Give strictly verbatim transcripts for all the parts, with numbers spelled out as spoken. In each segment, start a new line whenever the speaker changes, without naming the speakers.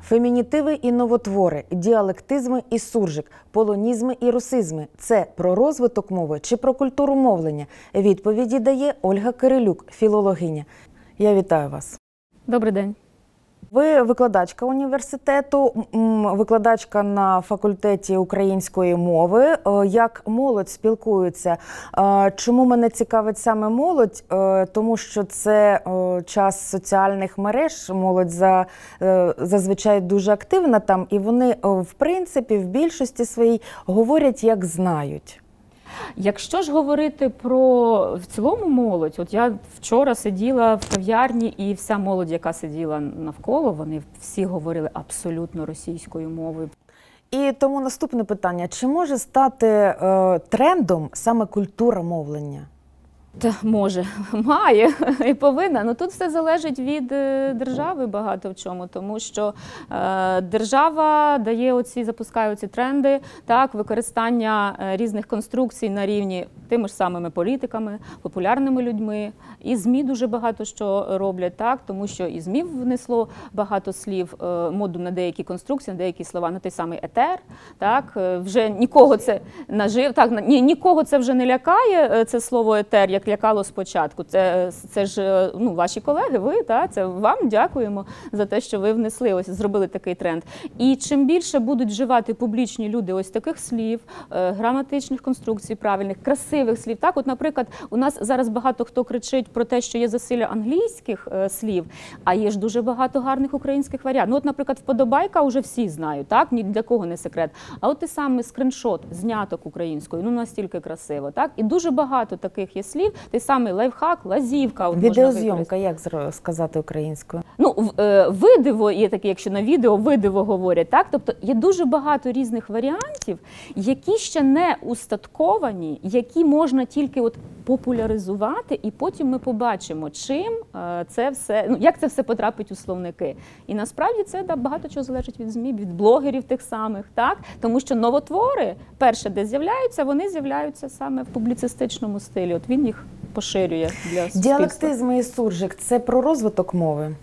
Фемінітиви і новотвори, діалектизми і суржик, полонізми і русизми – це про розвиток мови чи про культуру мовлення? Відповіді дає Ольга Кирилюк, філологиня. Я вітаю вас.
Добрий день.
Ви викладачка університету, викладачка на факультеті української мови. Як молодь спілкується? Чому мене цікавить саме молодь? Тому що це час соціальних мереж, молодь за, зазвичай дуже активна там, і вони, в принципі, в більшості своїй говорять, як знають.
Якщо ж говорити про в цілому молодь, от я вчора сиділа в кав'ярні, і вся молодь, яка сиділа навколо, вони всі говорили абсолютно російською мовою.
І тому наступне питання. Чи може стати е, трендом саме культура мовлення?
Та може, має і повинна. Ну тут все залежить від держави багато в чому, тому що е, держава дає оці, запускає оці тренди, так, використання різних конструкцій на рівні тими ж самими політиками, популярними людьми. І ЗМІ дуже багато що роблять, так, тому що і ЗМІ внесло багато слів, е, моду на деякі конструкції, на деякі слова, на той самий етер, так, вже нікого це нажив, так, ні, нікого це вже не лякає, це слово етер, як лякало спочатку. Це, це ж ну, ваші колеги, ви, та, це вам дякуємо за те, що ви внесли, ось зробили такий тренд. І чим більше будуть вживати публічні люди ось таких слів, е, граматичних конструкцій правильних, красивих слів. Так, от, наприклад, у нас зараз багато хто кричить про те, що є засилля англійських е, слів, а є ж дуже багато гарних українських варіантів. Ну, от, наприклад, вподобайка вже всі знають, так, ні для кого не секрет. А от той самий скріншот, зняток українською, ну настільки красиво, так, і дуже багато таких є слів. Той самий лайфхак, лазівка.
Відеозйомка, як сказати українською?
Ну, видиво є таке, якщо на відео видиво говорять, так? Тобто є дуже багато різних варіантів, які ще не устатковані, які можна тільки от популяризувати, і потім ми побачимо, чим це все, ну, як це все потрапить у словники. І насправді це да, багато чого залежить від ЗМІ, від блогерів тих самих, так? Тому що новотвори, перше, де з'являються, вони з'являються саме в публіцистичному стилі. От він їх поширює для суспільства.
Діалектизми і суржик – це про розвиток мови?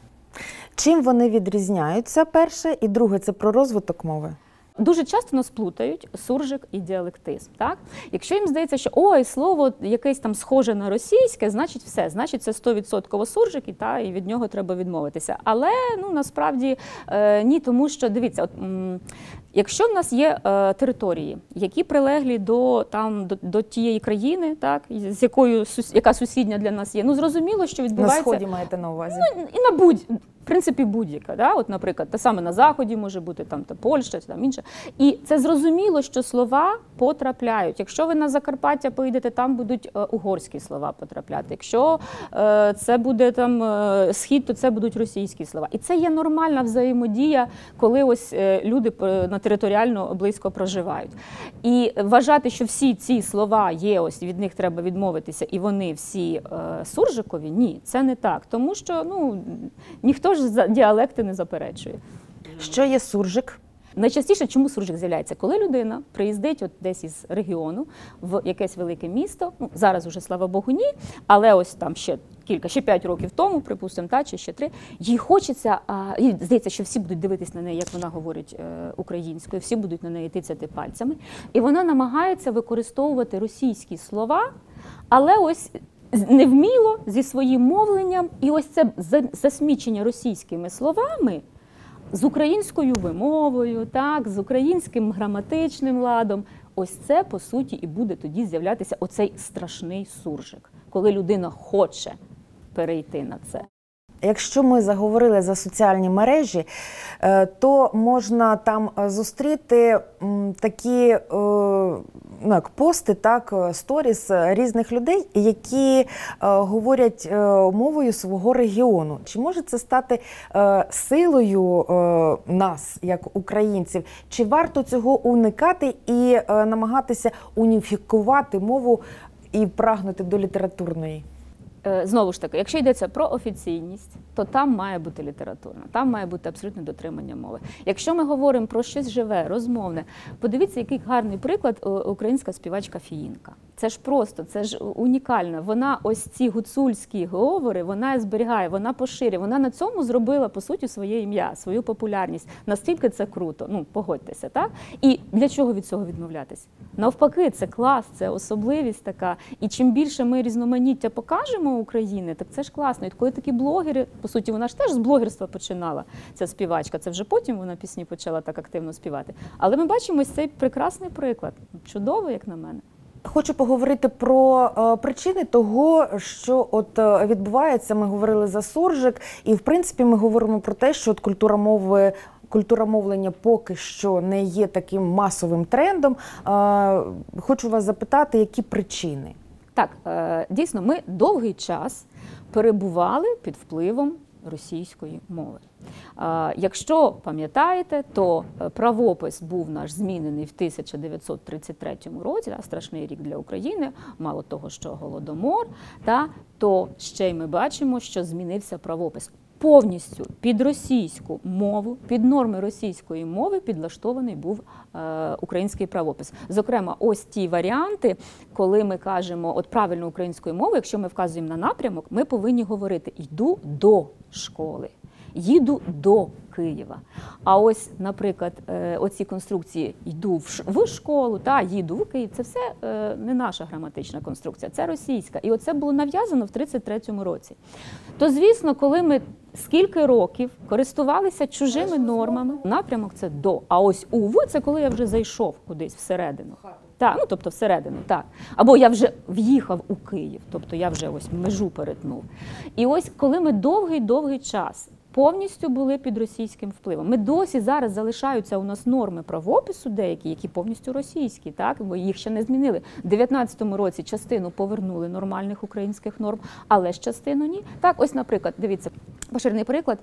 Чим вони відрізняються, перше, і друге – це про розвиток мови?
Дуже часто нас плутають суржик і діалектизм. Так? Якщо їм здається, що ой, слово якесь там схоже на російське, значить все, значить це сто відсотків суржик, і, та, і від нього треба відмовитися. Але ну, насправді е, ні, тому що, дивіться, от, м, якщо в нас є е, території, які прилеглі до, там, до, до тієї країни, так, з якою, яка сусідня для нас є, ну зрозуміло, що відбувається…
На Сході маєте на увазі?
Ну, і на будь В принципі, будь-яка, да? От, наприклад, те саме на Заході може бути, там, та Польща, там інше. І це зрозуміло, що слова потрапляють. Якщо ви на Закарпаття поїдете, там будуть е, угорські слова потрапляти. Якщо е, це буде там е, Схід, то це будуть російські слова. І це є нормальна взаємодія, коли ось е, люди на територіально близько проживають. І вважати, що всі ці слова є, ось від них треба відмовитися, і вони всі е, суржикові, ні, це не так. Тому що, ну, ніхто ж діалекти не заперечує.
Що є суржик?
Найчастіше чому суржик з'являється? Коли людина приїздить от десь із регіону в якесь велике місто, ну, зараз уже, слава Богу, ні, але ось там ще кілька, ще п'ять років тому, припустимо, та, чи ще три, їй хочеться, а, їй здається, що всі будуть дивитись на неї, як вона говорить е, українською, всі будуть на неї тицяти пальцями, і вона намагається використовувати російські слова, але ось невміло, зі своїм мовленням, і ось це засмічення російськими словами з українською вимовою, так, з українським граматичним ладом, ось це, по суті, і буде тоді з'являтися оцей страшний суржик, коли людина хоче перейти на це.
Якщо ми заговорили за соціальні мережі, то можна там зустріти такі ну, як пости, так, сторіс різних людей, які говорять мовою свого регіону. Чи може це стати силою нас, як українців? Чи варто цього уникати і намагатися уніфікувати мову і прагнути до літературної?
Знову ж таки, якщо йдеться про офіційність, то там має бути літературна, там має бути абсолютне дотримання мови. Якщо ми говоримо про щось живе, розмовне, подивіться, який гарний приклад українська співачка Фіїнка. Це ж просто, це ж унікально. Вона ось ці гуцульські говори, вона зберігає, вона поширює. Вона на цьому зробила, по суті, своє ім'я, свою популярність. Настільки це круто, ну, погодьтеся, так? І для чого від цього відмовлятися? Навпаки, це клас, це особливість така. І чим більше ми різноманіття покажемо України, так це ж класно. І коли такі блогери, по суті, вона ж теж з блогерства починала, ця співачка, це вже потім вона пісні почала так активно співати. Але ми бачимо ось цей прекрасний приклад. Чудово, як на мене.
Хочу поговорити про е, причини того, що от е, відбувається. Ми говорили за суржик, і в принципі ми говоримо про те, що от культура мови, культура мовлення поки що не є таким масовим трендом. Е, хочу вас запитати, які причини?
Так, е, дійсно, ми довгий час перебували під впливом російської мови. Якщо пам'ятаєте, то правопис був наш змінений в тисяча дев'ятсот тридцять третьому році, страшний рік для України, мало того, що Голодомор, та, то ще й ми бачимо, що змінився правопис. Повністю під російську мову, під норми російської мови підлаштований був е, український правопис. Зокрема, ось ті варіанти, коли ми кажемо от правильно українською мовою, якщо ми вказуємо на напрямок, ми повинні говорити «йду до школи», «їду до Києва». А ось, наприклад, е, оці конструкції «йду в, ш... в школу» та «їду в Київ» – це все е, не наша граматична конструкція, це російська. І оце було нав'язано в тридцять третьому році. То, звісно, коли ми скільки років користувалися чужими нормами, напрямок – це «до», а ось «ув» – це коли я вже зайшов кудись всередину. Так, ну, тобто всередину, так. Або я вже в'їхав у Київ, тобто я вже ось межу перетнув. І ось коли ми довгий-довгий час повністю були під російським впливом. Ми досі зараз залишаються у нас норми правопису деякі, які повністю російські, так, бо їх ще не змінили. В дев'ятнадцятому році частину повернули нормальних українських норм, але ж частину ні. Так, ось, наприклад, дивіться, поширений приклад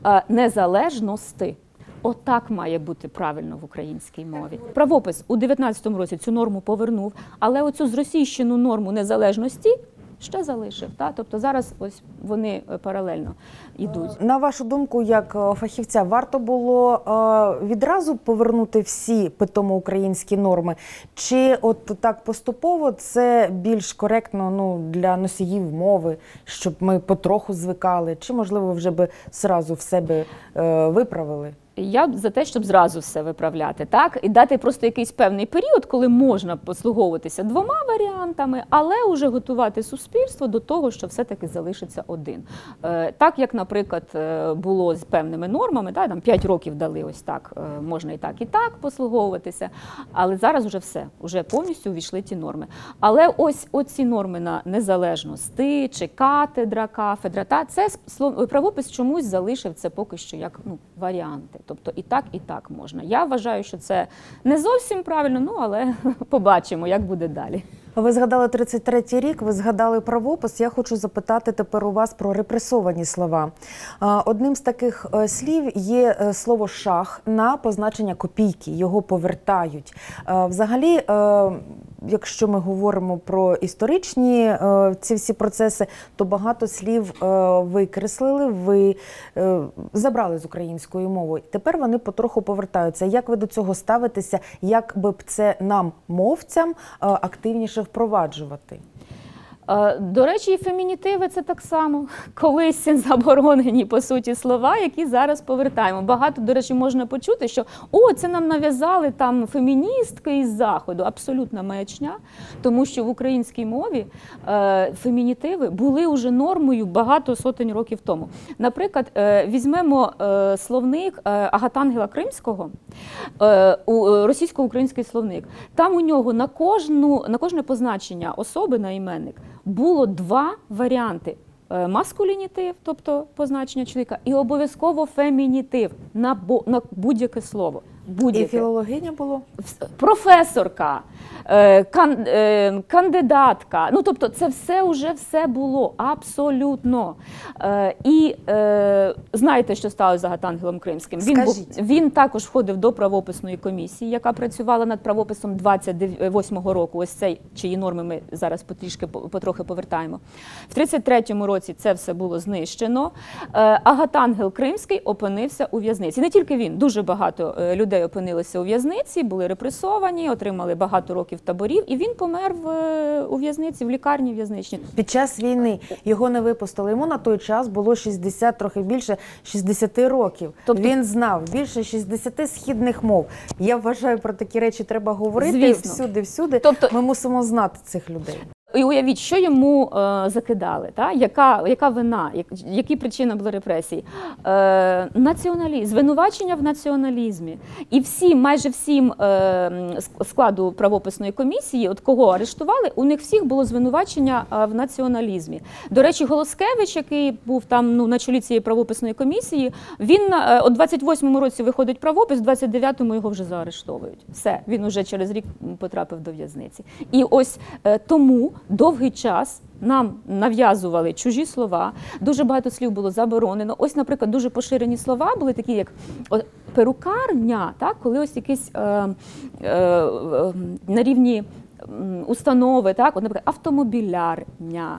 незалежності. Отак має бути правильно в українській мові. Правопис у дев'ятнадцятому році цю норму повернув, але оцю зросійщену норму незалежності ще залишив. Та? Тобто зараз ось вони паралельно йдуть.
На вашу думку, як фахівця, варто було е, відразу повернути всі питомо українські норми? Чи от так поступово це більш коректно, ну, для носіїв мови, щоб ми потроху звикали? Чи, можливо, вже би зразу в себе е, виправили?
Я за те, щоб зразу все виправляти, так? І дати просто якийсь певний період, коли можна послуговуватися двома варіантами, але вже готувати суспільство до того, що все-таки залишиться один. Е, так, як, наприклад, було з певними нормами, так, там п'ять років дали ось так, е, можна і так, і так послуговуватися, але зараз вже все, вже повністю увійшли ті норми. Але ось оці норми на незалежності, чи катедра, кафедра, та, це правопис чомусь залишив це поки що як, ну, варіанти. Тобто і так, і так можна. Я вважаю, що це не зовсім правильно, ну, але побачимо, як буде далі.
Ви згадали тридцять третій рік, ви згадали правопис. Я хочу запитати тепер у вас про репресовані слова. Одним з таких слів є слово «шах» на позначення копійки, його повертають. Взагалі, якщо ми говоримо про історичні ці всі процеси, то багато слів викреслили, ви забрали з української мови. Тепер вони потроху повертаються. Як ви до цього ставитеся? Як би б це нам, мовцям, активніше впроваджувати?
До речі, і фемінітиви – це так само. Колись заборонені, по суті, слова, які зараз повертаємо. Багато, до речі, можна почути, що «О, це нам нав'язали там феміністки із Заходу». Абсолютна маячня, тому що в українській мові е, фемінітиви були вже нормою багато сотень років тому. Наприклад, е, візьмемо е, словник е, Агатангела Кримського, е, у, російсько-український словник. Там у нього на, кожну, на кожне позначення особи на іменник було два варіанти. Маскулінітив, тобто позначення чоловіка, і обов'язково фемінітив на, на будь-яке слово.
І філологиня було?
Професорка, кан, кандидатка. Ну, тобто це все вже все було, абсолютно. І знаєте, що сталося з Агатангелом Кримським? Він, був, він також входив до правописної комісії, яка працювала над правописом двадцять восьмого року. Ось цей, чиї норми ми зараз потрішки, потрохи повертаємо. В тридцять третьому році це все було знищено. Агатангел Кримський опинився у в'язниці. Не тільки він, дуже багато людей людей опинилися у в'язниці, були репресовані, отримали багато років таборів, і він помер в, у в'язниці, в лікарні в'язничній.
Під час війни його не випустили. Йому на той час було шістдесят, трохи більше шістдесят років.
Тобто...
Він знав більше шістдесят східних мов. Я вважаю, про такі речі треба говорити.
Звісно.
Всюди-всюди.
Тобто...
Ми мусимо знати цих людей.
І уявіть, що йому е, закидали, та? Яка, яка вина, як, які причини були репресій? Е, націоналізм, звинувачення в націоналізмі. І всі, майже всім е, складу правописної комісії, от кого арештували, у них всіх було звинувачення е, в націоналізмі. До речі, Голоскевич, який був там ну, на чолі цієї правописної комісії, він е, у двадцять восьмому році виходить правопис, в двадцять дев'ятому його вже заарештовують. Все, він уже через рік потрапив до в'язниці. І ось е, тому довгий час нам нав'язували чужі слова, дуже багато слів було заборонено. Ось, наприклад, дуже поширені слова були такі, як перукарня, так, коли ось якісь е, е, е, на рівні установи, так, от, наприклад, автомобілярня,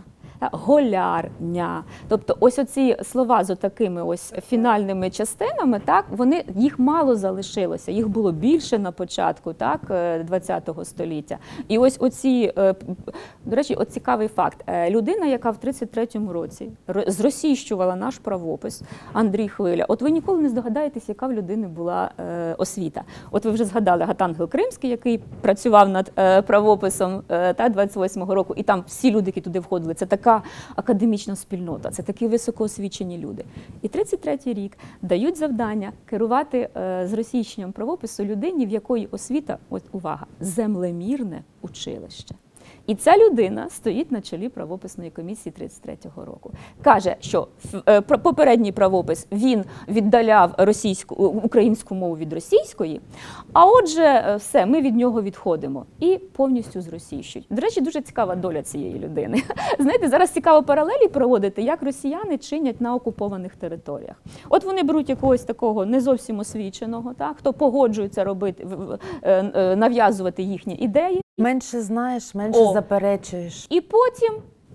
голярня. Тобто ось оці слова з отакими ось фінальними частинами, так, вони, їх мало залишилося, їх було більше на початку, так, ХХ століття. І ось оці, до речі, от цікавий факт. Людина, яка в тридцять третьому році зросійщувала наш правопис, Андрій Хвиля, от ви ніколи не здогадаєтесь, яка в людини була освіта. От ви вже згадали Гатангел Кримський, який працював над правописом та двадцять восьмого року, і там всі люди, які туди входили, це така академічна спільнота, це такі високоосвічені люди. І тридцять третій рік дають завдання керувати е, зросійщенням правопису людині, в якої освіта, от увага, землемірне училище. І ця людина стоїть на чолі правописної комісії тридцять третього року. Каже, що попередній правопис він віддаляв російську, українську мову від російської, а отже, все, ми від нього відходимо. І повністю зросійщують. До речі, дуже цікава доля цієї людини. Знаєте, зараз цікаво паралелі проводити, як росіяни чинять на окупованих територіях. От вони беруть якогось такого не зовсім освіченого, так, хто погоджується робити, нав'язувати їхні ідеї.
Менше знаєш, менше
О.
заперечуєш.
І потім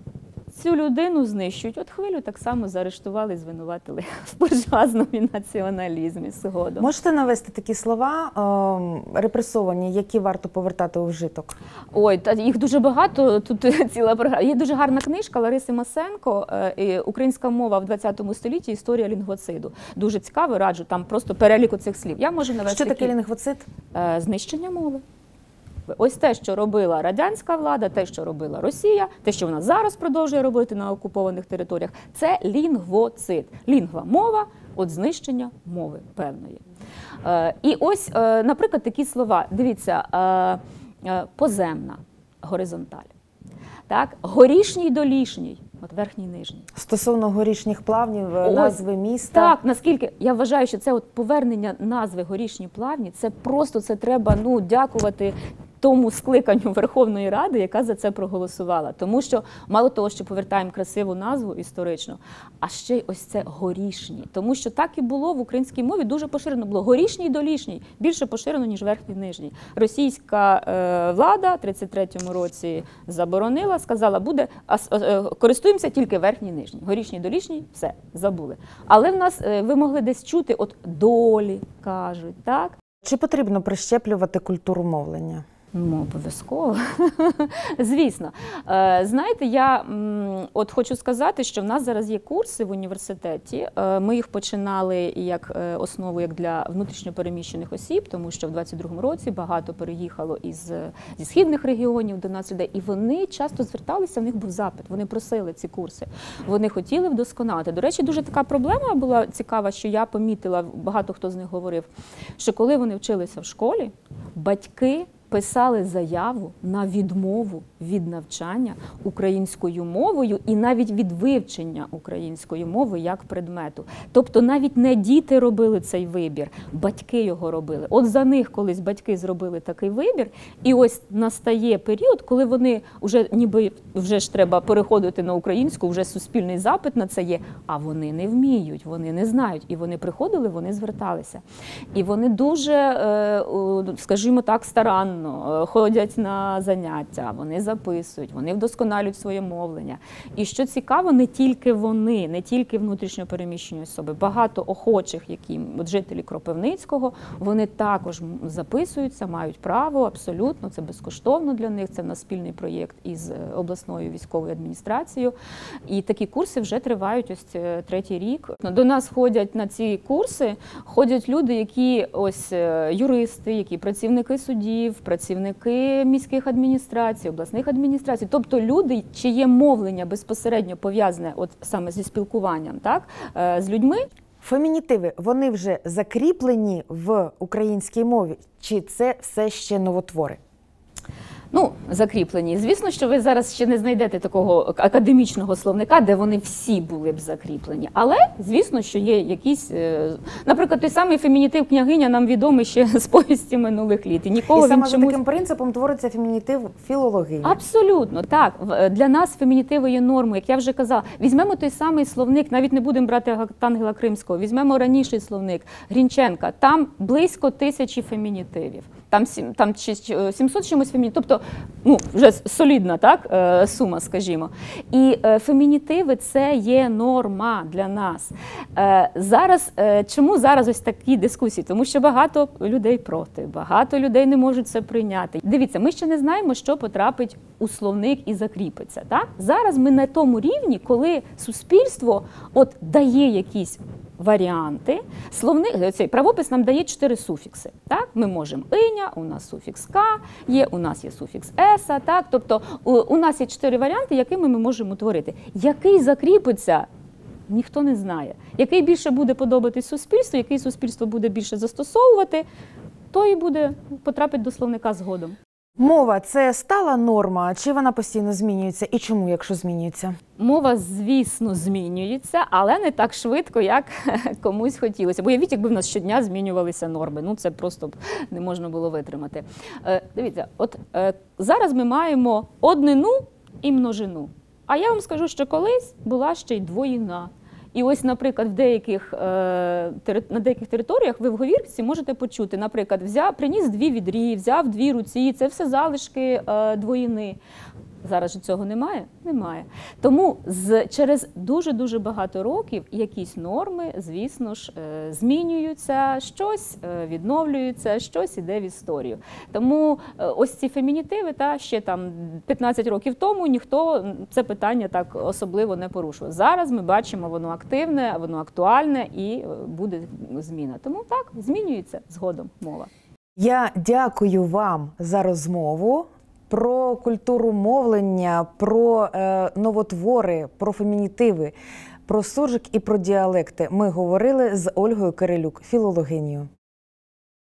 цю людину знищують. От Хвилю так само заарештували, звинуватили в буржуазному націоналізмі згодом.
Можете навести такі слова е, репресовані, які варто повертати у вжиток?
Ой, та їх дуже багато, тут ціла програма. Є дуже гарна книжка Лариси Масенко «Українська мова в ХХ столітті. Історія лінгвоциду». Дуже цікаво, раджу, там просто перелік оцих слів. Я можу навести.
Що таке лінгвоцид?
Е, знищення мови. Ось те, що робила радянська влада, те, що робила Росія, те, що вона зараз продовжує робити на окупованих територіях, це лінгвоцид. Лінгва – мова, от знищення мови певної. Е, і ось, е, наприклад, такі слова. Дивіться, е, е, поземна, горизонталь. Так? Горішній, долішній, от верхній, нижній.
Стосовно горішніх плавнів,
Ось,
назви міста.
Так, наскільки, я вважаю, що це от повернення назви Горішні плавні, це просто, це треба, ну, дякувати тому скликанню Верховної Ради, яка за це проголосувала. Тому що мало того, що повертаємо красиву назву історичну, а ще й ось це горішні. Тому що так і було в українській мові, дуже поширено було. Горішній і долішній, більше поширено, ніж верхній і нижній. Російська е, влада в тридцять третьому році заборонила, сказала, буде, а, е, користуємося тільки верхній і нижній. Горішній, долішній, все, забули. Але в нас, е, ви могли десь чути, от долі кажуть, так?
Чи потрібно прищеплювати культуру мовлення?
Ну, обов'язково. Звісно. Знаєте, я от хочу сказати, що в нас зараз є курси в університеті. Ми їх починали як основу як для внутрішньопереміщених осіб, тому що в двадцять другому році багато переїхало із, зі східних регіонів до нас людей, і вони часто зверталися, в них був запит, вони просили ці курси, вони хотіли вдосконалити. До речі, дуже така проблема була цікава, що я помітила, багато хто з них говорив, що коли вони вчилися в школі, батьки писали заяву на відмову від навчання українською мовою і навіть від вивчення української мови як предмету. Тобто навіть не діти робили цей вибір, батьки його робили. От за них колись батьки зробили такий вибір, і ось настає період, коли вони вже ніби вже ж треба переходити на українську, вже суспільний запит на це є, а вони не вміють, вони не знають. І вони приходили, вони зверталися. І вони дуже, скажімо так, старанно безкоштовно ходять на заняття, вони записують, вони вдосконалюють своє мовлення. І що цікаво, не тільки вони, не тільки внутрішньо переміщені особи, багато охочих, які от жителі Кропивницького, вони також записуються, мають право, абсолютно, це безкоштовно для них, це в нас спільний проєкт із обласною військовою адміністрацією. І такі курси вже тривають ось третій рік. До нас ходять на ці курси, ходять люди, які ось юристи, які працівники судів, працівники міських адміністрацій, обласних адміністрацій, тобто люди, чиє мовлення безпосередньо пов'язане от саме зі спілкуванням, так, з людьми.
Фемінітиви, вони вже закріплені в українській мові, чи це все ще новотвори?
Ну, закріплені. Звісно, що ви зараз ще не знайдете такого академічного словника, де вони всі були б закріплені. Але, звісно, що є якісь, наприклад, той самий фемінітив княгиня нам відомий ще з повісті минулих літ. І, нікого
і саме
чомусь...
за таким принципом твориться фемінітив філологиня.
Абсолютно, так. Для нас фемінітиви є нормою, як я вже казала. Візьмемо той самий словник, навіть не будемо брати Ангела Кримського, візьмемо раніший словник Грінченка, там близько тисячі фемінітивів. Там, там сімсот чимось фемінітивів, тобто ну, вже солідна, так, сума, скажімо. І фемінітиви – це є норма для нас. Зараз, чому зараз ось такі дискусії? Тому що багато людей проти, багато людей не можуть це прийняти. Дивіться, ми ще не знаємо, що потрапить у словник і закріпиться. Так? Зараз ми на тому рівні, коли суспільство от дає якісь варіанти. Словник, цей правопис нам дає чотири суфікси. Так? Ми можемо «иня», у нас суфікс «ка», є, у нас є суфікс «еса». Так? Тобто у, у нас є чотири варіанти, якими ми можемо утворити. Який закріпиться, ніхто не знає. Який більше буде подобатись суспільству, який суспільство буде більше застосовувати, той і буде потрапити до словника згодом.
Мова – це стала норма, чи вона постійно змінюється? І чому, якщо змінюється?
Мова, звісно, змінюється, але не так швидко, як комусь хотілося. Бо уявіть, якби в нас щодня змінювалися норми. Ну, це просто б не можна було витримати. Е, дивіться, от е, зараз ми маємо однину і множину. А я вам скажу, що колись була ще й двоїна. І ось, наприклад, в деяких, на деяких територіях ви в говірці можете почути, наприклад, взяв, приніс дві відрі, взяв дві руці, це все залишки двоїни. Зараз же цього немає? Немає. Тому з, через дуже-дуже багато років якісь норми, звісно ж, змінюються, щось відновлюється, щось іде в історію. Тому ось ці фемінітиви, та, ще там п'ятнадцять років тому ніхто це питання так особливо не порушував. Зараз ми бачимо, воно активне, воно актуальне і буде зміна. Тому так, змінюється згодом мова.
Я дякую вам за розмову. Про культуру мовлення, про е, новотвори, про фемінітиви, про суржик і про діалекти ми говорили з Ольгою Кирилюк, філологинею.